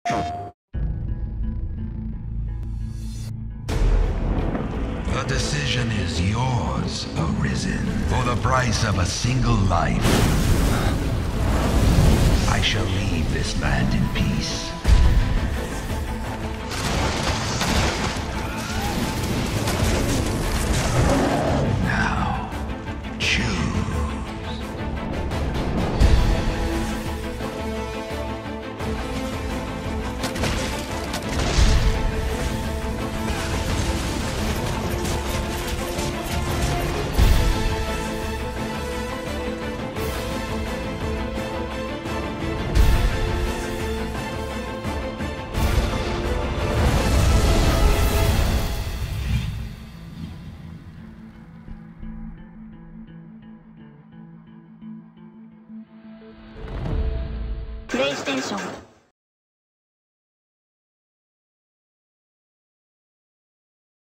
The decision is yours, Arisen. For the price of a single life, I shall leave this land in peace. Now, choose. PlayStation